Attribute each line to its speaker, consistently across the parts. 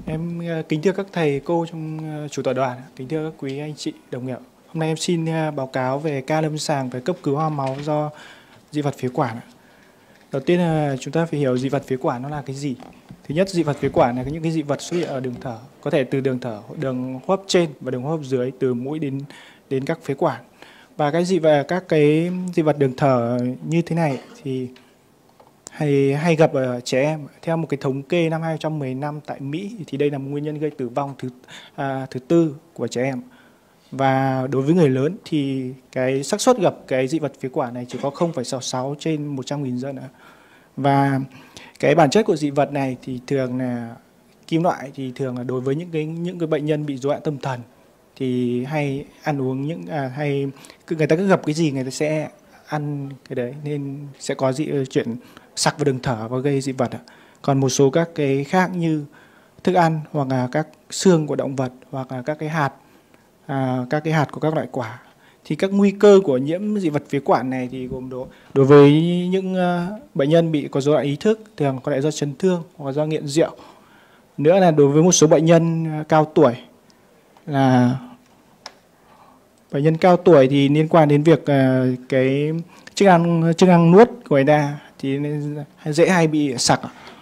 Speaker 1: Kính thưa các thầy cô trong chủ tọa đoàn, kính thưa các quý anh chị đồng nghiệp. Hôm nay em xin báo cáo về ca lâm sàng về cấp cứu ho máu do dị vật phế quản. Đầu tiên là chúng ta phải hiểu dị vật phế quản nó là cái gì. Thứ nhất, dị vật phế quản là những cái dị vật xuất hiện ở đường thở, có thể từ đường thở, đường hô hấp trên và đường hô hấp dưới, từ mũi đến các phế quản. Và các cái dị vật đường thở như thế này thì hay gặp ở trẻ em. Theo một cái thống kê năm 2015 tại Mỹ thì đây là một nguyên nhân gây tử vong thứ tư của trẻ em. Và đối với người lớn thì cái xác suất gặp cái dị vật phế quản này chỉ có 0,66 trên 100.000 dân. Và cái bản chất của dị vật này thì thường là kim loại, thì thường là đối với những cái bệnh nhân bị rối loạn tâm thần thì hay ăn uống người ta cứ gặp cái gì người ta sẽ ăn cái đấy, nên sẽ có chuyện sặc vào đường thở và gây dị vật. Còn một số các cái khác như thức ăn hoặc là các xương của động vật hoặc là các cái hạt của các loại quả, thì các nguy cơ của nhiễm dị vật phế quản này thì gồm đối với những bệnh nhân bị có rối loạn ý thức, thường có thể do chấn thương hoặc do nghiện rượu. Nữa là đối với một số bệnh nhân cao tuổi, là bệnh nhân cao tuổi thì liên quan đến việc cái chức năng nuốt của người ta thì hay bị sặc.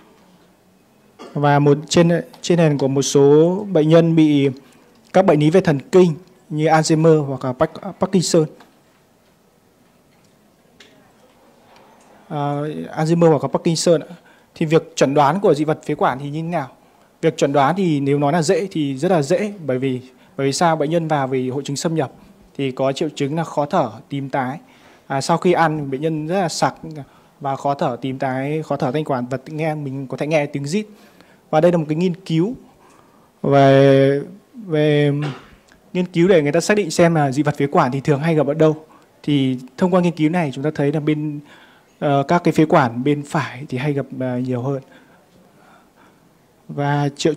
Speaker 1: Và trên nền của một số bệnh nhân bị các bệnh lý về thần kinh như Alzheimer hoặc là Parkinson. Alzheimer hoặc là Parkinson thì việc chẩn đoán của dị vật phế quản thì như thế nào? Việc chẩn đoán thì nếu nói là dễ thì rất là dễ, bởi vì sao? Bệnh nhân vào vì hội chứng xâm nhập thì có triệu chứng là khó thở, tím tái. Sau khi ăn bệnh nhân rất là sặc và khó thở, tím tái, khó thở thanh quản, và mình có thể nghe tiếng rít. Và đây là một cái nghiên cứu về nghiên cứu để người ta xác định xem là dị vật phế quản thì thường hay gặp ở đâu. Thì thông qua nghiên cứu này chúng ta thấy là bên các cái phế quản bên phải thì hay gặp nhiều hơn. Và triệu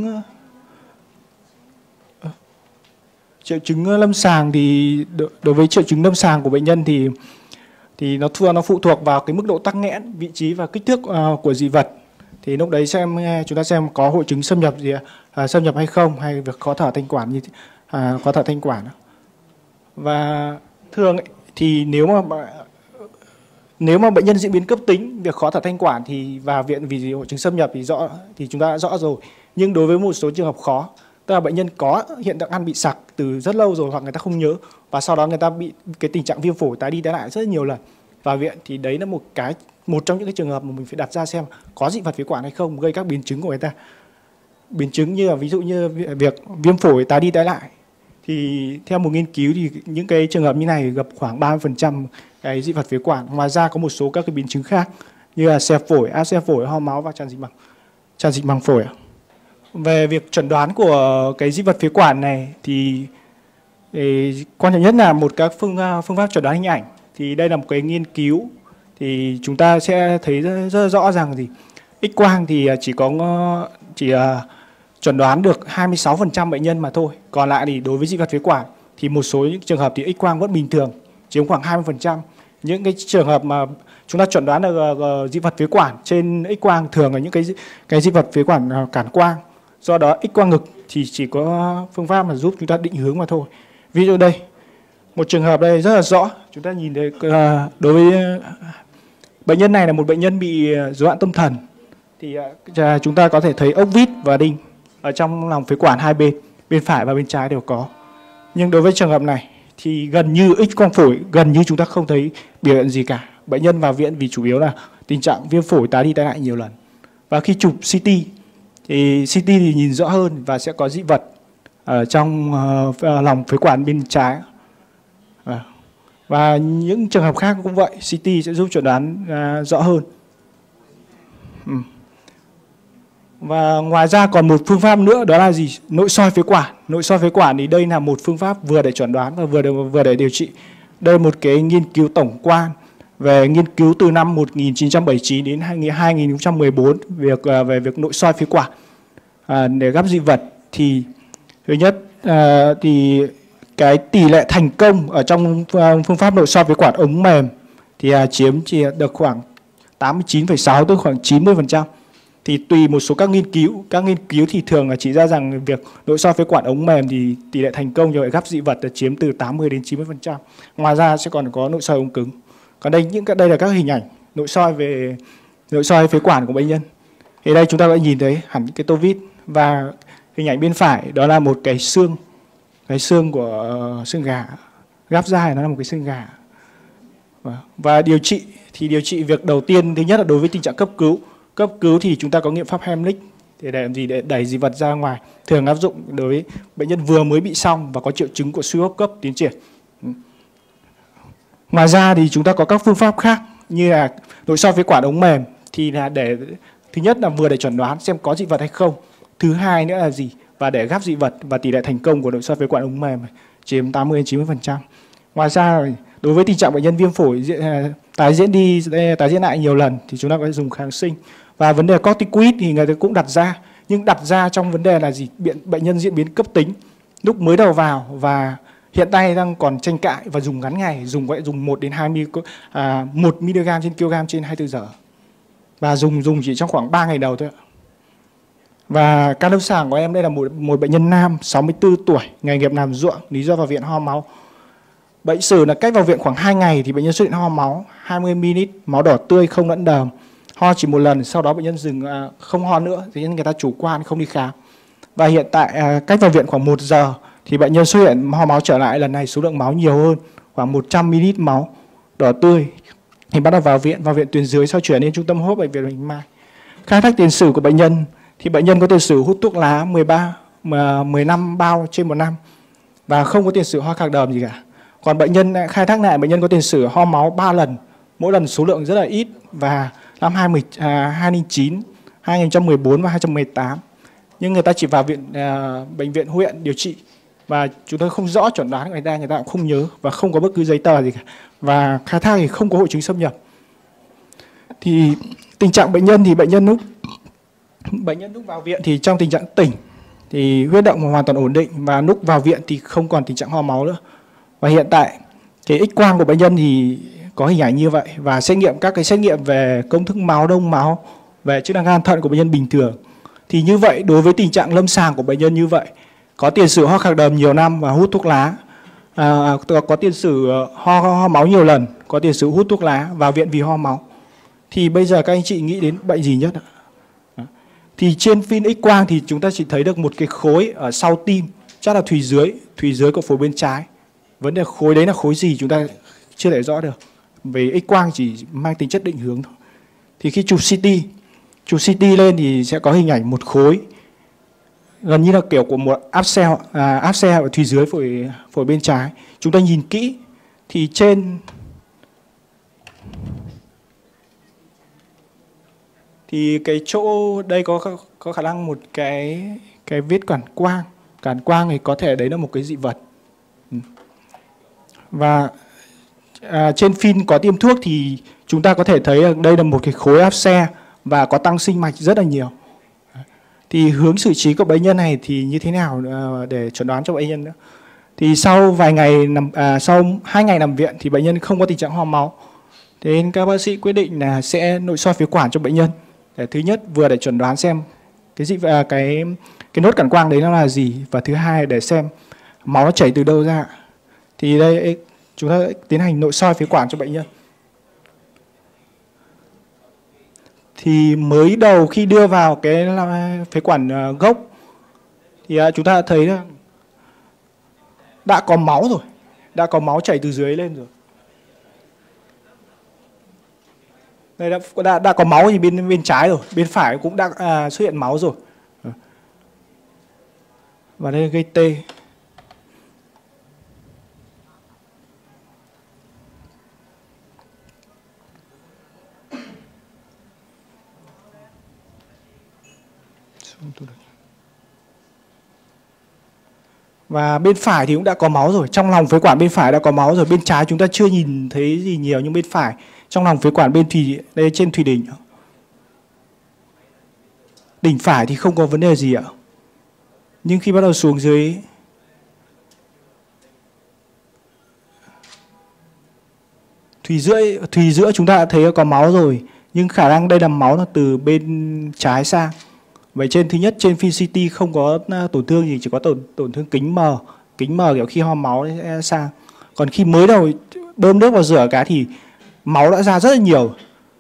Speaker 1: chứng lâm sàng thì đối với triệu chứng lâm sàng của bệnh nhân thì nó phụ thuộc vào cái mức độ tắc nghẽn, vị trí và kích thước của dị vật. Thì lúc đấy chúng ta xem có hội chứng xâm nhập hay không, hay việc khó thở thanh quản khó thở thanh quản. Và thường thì nếu mà bệnh nhân diễn biến cấp tính việc khó thở thanh quản thì vào viện vì hội chứng xâm nhập thì chúng ta đã rõ rồi. Nhưng đối với một số trường hợp khó, tức là bệnh nhân có hiện tượng ăn bị sặc từ rất lâu rồi hoặc người ta không nhớ, và sau đó người ta bị cái tình trạng viêm phổi tái đi tái lại rất nhiều lần vào viện, thì đấy là một trong những cái trường hợp mà mình phải đặt ra xem có dị vật phế quản hay không, gây các biến chứng của người ta. Biến chứng như là ví dụ như việc viêm phổi tái đi tái lại, thì theo một nghiên cứu thì những cái trường hợp như này gặp khoảng 30% cái dị vật phế quản. Ngoài ra có một số các cái biến chứng khác như là xẹp phổi, áp xe phổi, ho máu và tràn dịch màng phổi. Về việc chẩn đoán của cái dị vật phế quản này thì quan trọng nhất là một các phương pháp chẩn đoán hình ảnh. Thì đây là một cái nghiên cứu thì chúng ta sẽ thấy rất rõ rằng thì X quang thì chỉ chẩn đoán được 26% bệnh nhân mà thôi. Còn lại thì đối với dị vật phế quản thì một số những trường hợp thì X quang vẫn bình thường, chiếm khoảng 20%. Những cái trường hợp mà chúng ta chẩn đoán được dị vật phế quản trên X quang thường là những cái dị vật phế quản cản quang. Do đó X quang ngực thì chỉ có phương pháp mà giúp chúng ta định hướng mà thôi. Ví dụ đây, một trường hợp đây rất là rõ, chúng ta nhìn thấy đối với bệnh nhân này là một bệnh nhân bị rối loạn tâm thần, thì chúng ta có thể thấy ốc vít và đinh ở trong lòng phế quản hai bên phải và bên trái đều có. Nhưng đối với trường hợp này thì gần như X quang phổi gần như chúng ta không thấy biểu hiện gì cả. Bệnh nhân vào viện vì chủ yếu là tình trạng viêm phổi tái đi tái lại nhiều lần. Và khi chụp CT thì nhìn rõ hơn và sẽ có dị vật ở trong lòng phế quản bên trái. Và những trường hợp khác cũng vậy, CT sẽ giúp chẩn đoán rõ hơn. Và ngoài ra còn một phương pháp nữa, đó là gì? Nội soi phế quản. Nội soi phế quản thì đây là một phương pháp vừa để chẩn đoán và vừa để điều trị. Đây là một cái nghiên cứu tổng quan về nghiên cứu từ năm 1979 đến 2014 về việc nội soi phế quản để gắp dị vật. Thì thứ nhất thì cái tỷ lệ thành công ở trong phương pháp nội soi phế quản ống mềm thì chỉ được khoảng 89,6 tới khoảng 90%. Thì tùy một số các nghiên cứu thì thường là chỉ ra rằng việc nội soi phế quản ống mềm thì tỷ lệ thành công cho gắp dị vật là chiếm từ 80 đến 90%. Ngoài ra sẽ còn có nội soi ống cứng. Còn đây là các hình ảnh nội soi phế quản của bệnh nhân. Thì đây chúng ta đã nhìn thấy hẳn cái tô vít, và hình ảnh bên phải đó là một cái xương của xương gà. Gắp ra nó là một cái xương gà. Và điều trị việc đầu tiên, thứ nhất là đối với tình trạng cấp cứu. Cấp cứu thì chúng ta có nghiệm pháp Heimlich để làm gì? Để đẩy dị vật ra ngoài. Thường áp dụng đối với bệnh nhân vừa mới bị xong và có triệu chứng của suy hô hấp cấp tiến triển. Ngoài ra thì chúng ta có các phương pháp khác như là nội soi phế quản ống mềm, thì là để thứ nhất là vừa để chẩn đoán xem có dị vật hay không. Thứ hai nữa là gì? Và để gắp dị vật, và tỷ lệ thành công của nội soi phế quản ống mềm chiếm 80 đến 90%. Ngoài ra đối với tình trạng bệnh nhân viêm phổi tái diễn lại nhiều lần thì chúng ta có thể dùng kháng sinh. Và vấn đề corticoid thì người ta cũng đặt ra, nhưng đặt ra trong vấn đề là gì? Bệnh nhân diễn biến cấp tính lúc mới đầu vào, và hiện tại đang còn tranh cãi và dùng ngắn ngày, dùng 1 đến 1 mg trên kg trên 24 giờ. Và dùng chỉ trong khoảng 3 ngày đầu thôi. Và ca lâm sàng của em đây là một bệnh nhân nam 64 tuổi, nghề nghiệp làm ruộng, lý do vào viện ho máu. Bệnh sử là cách vào viện khoảng 2 ngày thì bệnh nhân xuất hiện ho máu 20 ml, máu đỏ tươi không lẫn đờm. Ho chỉ một lần, sau đó bệnh nhân dừng không ho nữa, thì người ta chủ quan không đi khám. Và hiện tại cách vào viện khoảng 1 giờ thì bệnh nhân xuất hiện ho máu trở lại, lần này số lượng máu nhiều hơn, khoảng 100 ml máu đỏ tươi. Thì bắt đầu vào viện tuyến dưới, sau chuyển đến trung tâm hô hấp bệnh viện Bạch Mai. Khai thác tiền sử của bệnh nhân thì bệnh nhân có tiền sử hút thuốc lá 15 bao trên một năm và không có tiền sử ho khạc đờm gì cả. Còn bệnh nhân khai thác lại, bệnh nhân có tiền sử ho máu 3 lần, mỗi lần số lượng rất là ít, và năm 2009, 2014 và 2018. Nhưng người ta chỉ vào bệnh viện huyện điều trị, và chúng tôi không rõ chẩn đoán của người ta cũng không nhớ và không có bất cứ giấy tờ gì cả. Và khai thác thì không có hội chứng xâm nhập. Thì tình trạng bệnh nhân thì bệnh nhân lúc vào viện thì trong tình trạng tỉnh, thì huyết động hoàn toàn ổn định, và lúc vào viện thì không còn tình trạng ho máu nữa. Và hiện tại cái X-quang của bệnh nhân thì có hình ảnh như vậy, và các cái xét nghiệm về công thức máu, đông máu, về chức năng gan thận của bệnh nhân bình thường. Thì như vậy đối với tình trạng lâm sàng của bệnh nhân như vậy, có tiền sử ho khạc đờm nhiều năm và hút thuốc lá, có tiền sử ho máu nhiều lần, có tiền sử hút thuốc lá, vào viện vì ho máu, thì bây giờ các anh chị nghĩ đến bệnh gì nhất ạ? Thì trên phim X-quang thì chúng ta chỉ thấy được một cái khối ở sau tim, chắc là thùy dưới của phổi bên trái. Vấn đề khối đấy là khối gì chúng ta chưa thể rõ được, về X-quang chỉ mang tính chất định hướng thôi. Thì khi chụp CT lên thì sẽ có hình ảnh một khối gần như là kiểu của một áp xe ở thùy dưới phổi bên trái. Chúng ta nhìn kỹ thì thì cái chỗ đây có khả năng một cái vết cản quang thì có thể đấy là một cái dị vật. Và trên phim có tiêm thuốc thì chúng ta có thể thấy đây là một cái khối áp xe và có tăng sinh mạch rất là nhiều. Thì hướng xử trí của bệnh nhân này thì như thế nào để chẩn đoán cho bệnh nhân nữa? Thì sau sau 2 ngày nằm viện thì bệnh nhân không có tình trạng ho máu. Thế nên các bác sĩ quyết định là sẽ nội soi phế quản cho bệnh nhân. Để thứ nhất vừa để chẩn đoán xem cái nốt cản quang đấy nó là gì, và thứ hai để xem máu nó chảy từ đâu ra. Thì đây chúng ta tiến hành nội soi phế quản cho bệnh nhân. Thì mới đầu khi đưa vào cái phế quản gốc thì chúng ta thấy đã có máu rồi, đã có máu chảy từ dưới lên rồi. Đây đã có máu thì bên trái rồi, bên phải cũng đã xuất hiện máu rồi. Và đây gây tê. Và bên phải thì cũng đã có máu rồi, trong lòng phế quản bên phải đã có máu rồi, bên trái chúng ta chưa nhìn thấy gì nhiều, nhưng bên phải trong lòng phế quản đây trên thùy đỉnh. Đỉnh phải thì không có vấn đề gì ạ. Nhưng khi bắt đầu xuống dưới thùy giữa chúng ta đã thấy có máu rồi, nhưng khả năng đây là máu là từ bên trái sang. Vậy trên thứ nhất trên phim CT không có tổn thương gì, chỉ có tổn thương kính mờ kiểu khi ho máu sang. Còn khi mới đầu bơm nước vào rửa cái thì máu đã ra rất là nhiều.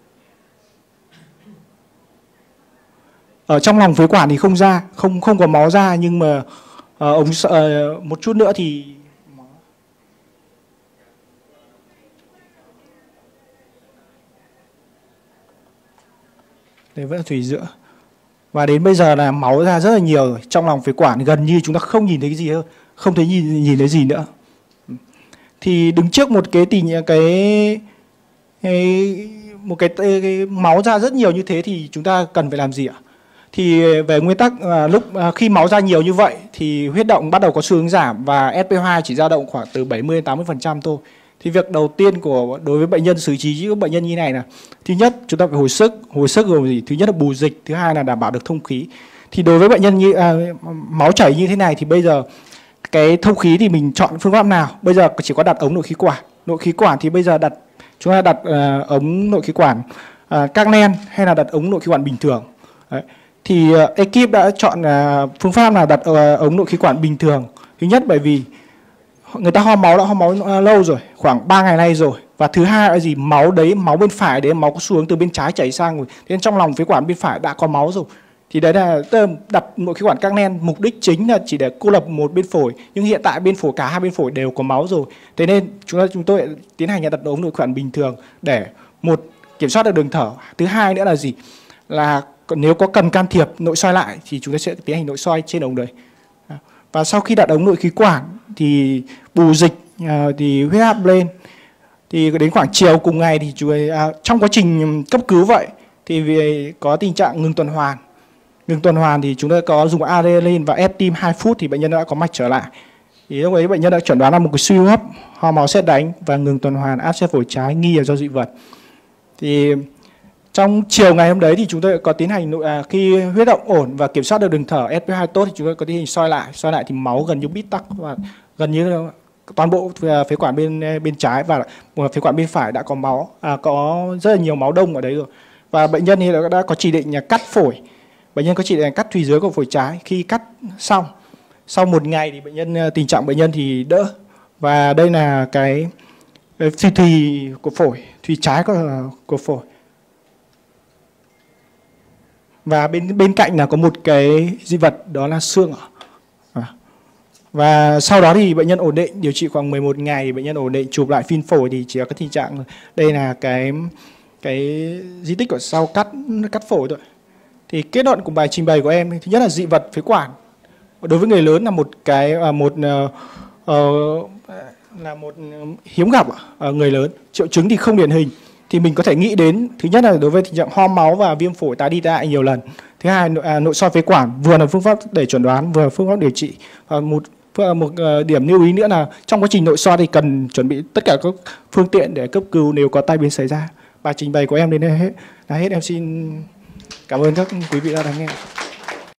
Speaker 1: Ở trong lòng phế quản thì không ra, không có máu ra, nhưng mà một chút nữa thì đây vẫn là thủy giữa. Và đến bây giờ là máu ra rất là nhiều rồi. Trong lòng phế quản gần như chúng ta không nhìn thấy cái gì hơn, không thấy nhìn thấy gì nữa. Thì đứng trước một cái máu ra rất nhiều như thế thì chúng ta cần phải làm gì ạ? Thì về nguyên tắc khi máu ra nhiều như vậy thì huyết động bắt đầu có xu hướng giảm và SpO2 chỉ dao động khoảng từ 70 đến 80% thôi. Thì việc đầu tiên đối với bệnh nhân xử trí những bệnh nhân như này là thứ nhất chúng ta phải hồi sức gồm gì? Thứ nhất là bù dịch, thứ hai là đảm bảo được thông khí. Thì đối với bệnh nhân máu chảy như thế này thì bây giờ cái thông khí thì mình chọn phương pháp nào? Bây giờ chỉ có đặt ống nội khí quản. Nội khí quản thì bây giờ chúng ta đặt ống nội khí quản các len hay là đặt ống nội khí quản bình thường. Đấy. Thì ekip đã chọn phương pháp là đặt ống nội khí quản bình thường. Thứ nhất bởi vì người ta ho máu lâu rồi, khoảng 3 ngày nay rồi. Và thứ hai là gì? Máu bên phải đấy, máu có xu hướng từ bên trái chảy sang rồi. Thế nên trong lòng phế quản bên phải đã có máu rồi. Thì đấy là đặt nội khí quản các len, mục đích chính là chỉ để cô lập một bên phổi, nhưng hiện tại cả hai bên phổi đều có máu rồi. Thế nên chúng tôi tiến hành đặt ống nội khí quản bình thường để một kiểm soát được đường thở. Thứ hai nữa là gì? Là nếu có cần can thiệp nội soi lại thì chúng ta sẽ tiến hành nội soi trên ống đấy. Và sau khi đặt ống nội khí quản thì bù dịch thì huyết áp lên. Thì đến khoảng chiều cùng ngày thì trong quá trình cấp cứu vậy thì vì có tình trạng ngừng tuần hoàn. Ngừng tuần hoàn thì chúng ta có dùng adrenaline và ép tim 2 phút thì bệnh nhân đã có mạch trở lại. Thì lúc ấy bệnh nhân đã chẩn đoán là một cái suy hô hấp, ho máu sét đánh và ngừng tuần hoàn, áp xe phổi trái nghi là do dị vật. Thì trong chiều ngày hôm đấy thì chúng tôi có tiến hành khi huyết động ổn và kiểm soát được đường thở, SpO2 tốt thì chúng tôi có tiến hành soi lại thì máu gần như bít tắc và gần như toàn bộ phế quản bên trái và phế quản bên phải đã có máu, có rất là nhiều máu đông ở đấy rồi. Và bệnh nhân thì đã có chỉ định cắt phổi. Bệnh nhân có chỉ định cắt thùy dưới của phổi trái. Khi cắt xong, sau một ngày thì tình trạng bệnh nhân thì đỡ. Và đây là cái thùy của phổi, thùy trái của phổi. Và bên cạnh là có một cái dị vật đó là xương. Và sau đó thì bệnh nhân ổn định, điều trị khoảng 11 ngày, bệnh nhân ổn định, chụp lại phim phổi thì chỉ có cái tình trạng đây là cái di tích của sau cắt phổi thôi. Thì kết luận của bài trình bày của em thứ nhất là dị vật phế quản đối với người lớn là một hiếm gặp ở người lớn. Triệu chứng thì không điển hình. Thì mình có thể nghĩ đến thứ nhất là đối với tình trạng ho máu và viêm phổi tái đi tái lại nhiều lần. Thứ hai nội soi phế quản vừa là phương pháp để chẩn đoán vừa là phương pháp điều trị. Một điểm lưu ý nữa là trong quá trình nội soi thì cần chuẩn bị tất cả các phương tiện để cấp cứu nếu có tai biến xảy ra. Bài trình bày của em đến đây là hết. Em xin cảm ơn các quý vị đã lắng nghe.